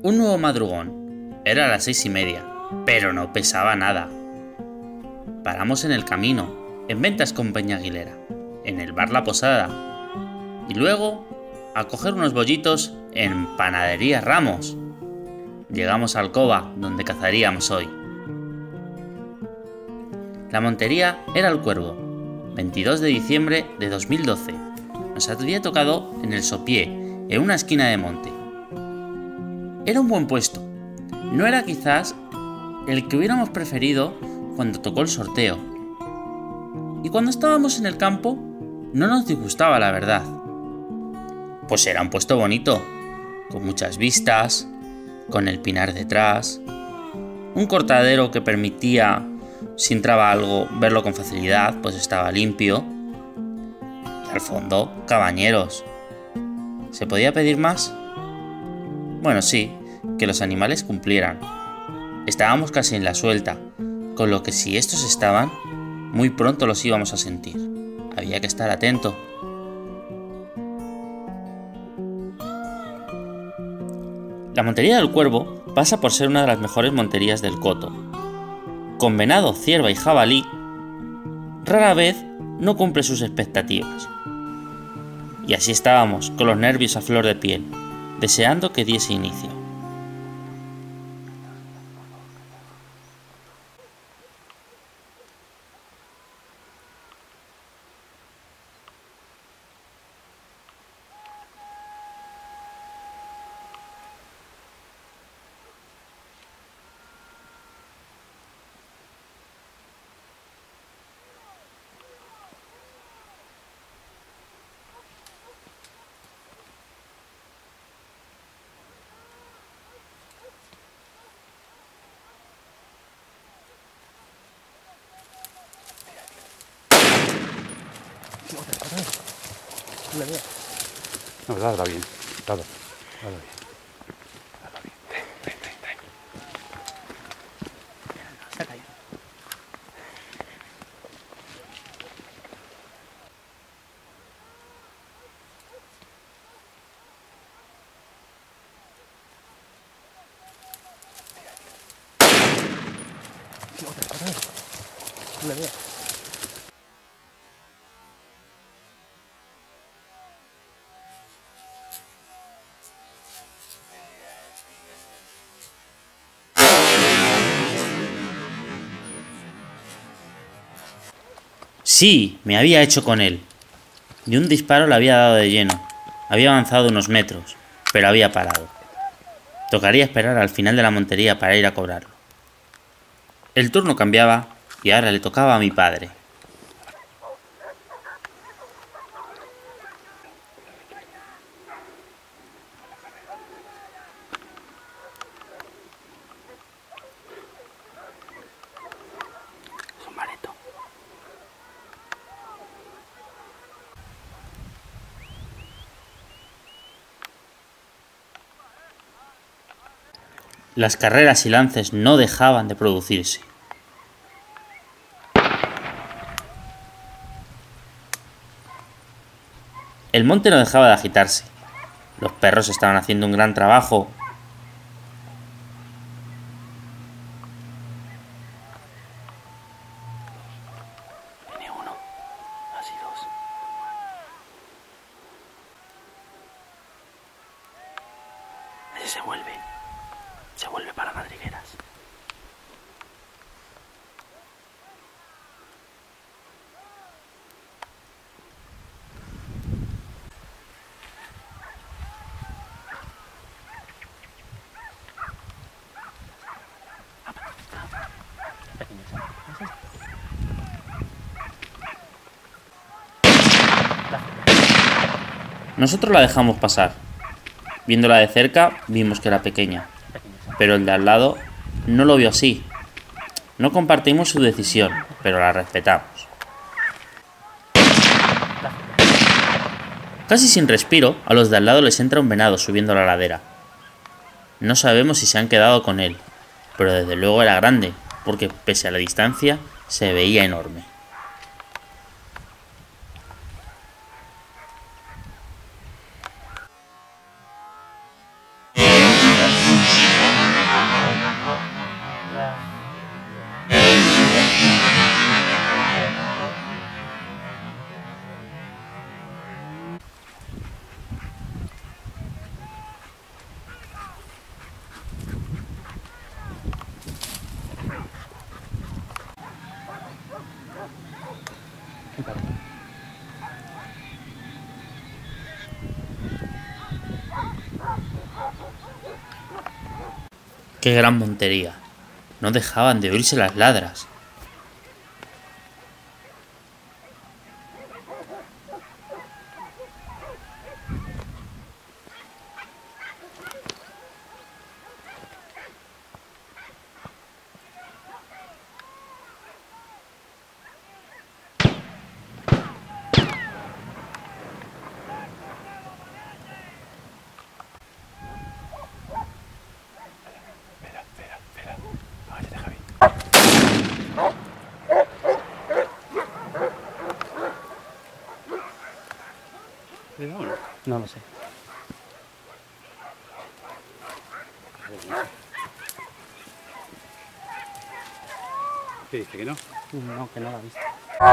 Un nuevo madrugón. Era las 6:30, pero no pesaba nada. Paramos en el camino, en Ventas con Peña Aguilera, en el bar La Posada, y luego a coger unos bollitos en Panadería Ramos. Llegamos a Alcoba, donde cazaríamos hoy. La montería era El Cuervo, 22 de diciembre de 2012. Nos había tocado en el Sopié, en una esquina de monte. Era un buen puesto. No era quizás el que hubiéramos preferido cuando tocó el sorteo. Y cuando estábamos en el campo, no nos disgustaba, la verdad. Pues era un puesto bonito, con muchas vistas, con el pinar detrás, un cortadero que permitía, si entraba algo, verlo con facilidad, pues estaba limpio. Y al fondo, cabañeros. ¿Se podía pedir más? Bueno, sí, que los animales cumplieran. Estábamos casi en la suelta, con lo que si estos estaban, muy pronto los íbamos a sentir. Había que estar atento. La montería del Cuervo pasa por ser una de las mejores monterías del Coto. Con venado, cierva y jabalí, rara vez no cumple sus expectativas. Y así estábamos, con los nervios a flor de piel, deseando que diese inicio. No, dala bien, dala bien. Ven. Está cayendo. Sí, me había hecho con él. De un disparo le había dado de lleno. Había avanzado unos metros, pero había parado. Tocaría esperar al final de la montería para ir a cobrarlo. El turno cambiaba y ahora le tocaba a mi padre. Es un bareto. Las carreras y lances no dejaban de producirse. El monte no dejaba de agitarse. Los perros estaban haciendo un gran trabajo. Tiene uno, así dos. Ese se vuelve para madrigueras. Nosotros la dejamos pasar. Viéndola de cerca, vimos que era pequeña. Pero el de al lado no lo vio así. No compartimos su decisión, pero la respetamos. Casi sin respiro, a los de al lado les entra un venado subiendo la ladera. No sabemos si se han quedado con él, pero desde luego era grande, porque pese a la distancia, se veía enorme. ¡Qué gran montería! No dejaban de oírse las ladras. No lo sé. ¿Qué dice que no? No, que no la he visto.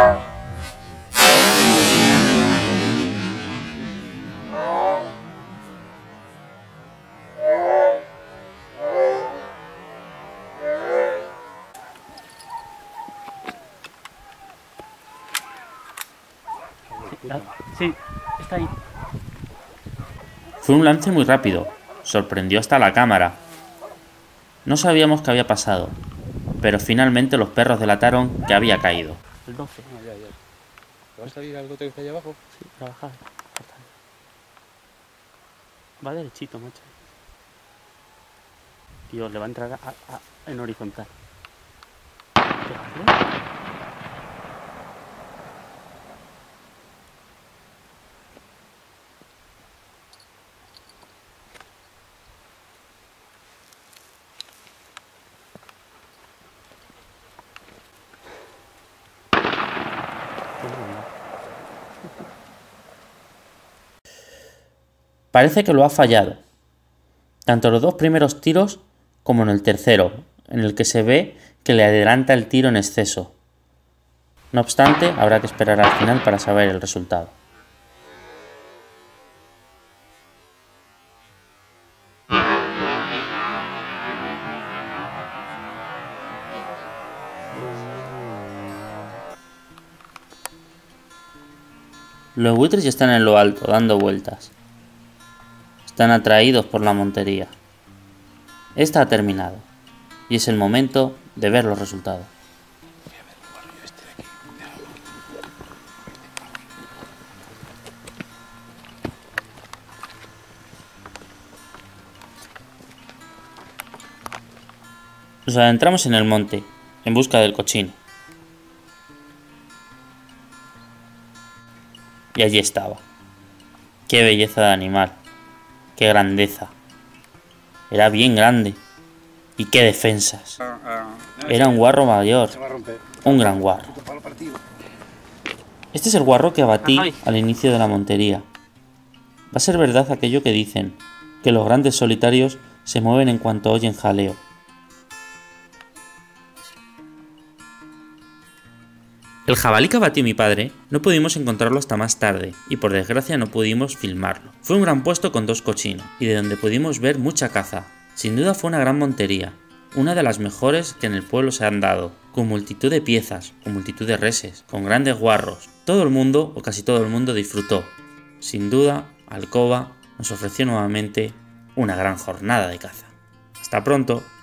Sí, está ahí. Fue un lance muy rápido. Sorprendió hasta la cámara. No sabíamos qué había pasado, pero finalmente los perros delataron que había caído. El 12. Ah, ya. ¿Va a salir algo que está ahí abajo? Sí, trabajar. Va derechito, macho. Tío, le va a entrar en horizontal. Fíjate. Parece que lo ha fallado, tanto en los dos primeros tiros como en el tercero, en el que se ve que le adelanta el tiro en exceso. No obstante, habrá que esperar al final para saber el resultado. Los buitres ya están en lo alto, dando vueltas. Están atraídos por la montería. Esta ha terminado, y es el momento de ver los resultados. Nos adentramos en el monte, en busca del cochino. Y allí estaba. ¡Qué belleza de animal! ¡Qué grandeza! Era bien grande. ¡Y qué defensas! Era un guarro mayor. Un gran guarro. Este es el guarro que abatí al inicio de la montería. Va a ser verdad aquello que dicen, que los grandes solitarios se mueven en cuanto oyen jaleo. El jabalí que abatió mi padre no pudimos encontrarlo hasta más tarde y por desgracia no pudimos filmarlo. Fue un gran puesto con 2 cochinos y de donde pudimos ver mucha caza. Sin duda fue una gran montería, una de las mejores que en el pueblo se han dado, con multitud de piezas, con multitud de reses, con grandes guarros. Todo el mundo, o casi todo el mundo, disfrutó. Sin duda, Alcoba nos ofreció nuevamente una gran jornada de caza. Hasta pronto.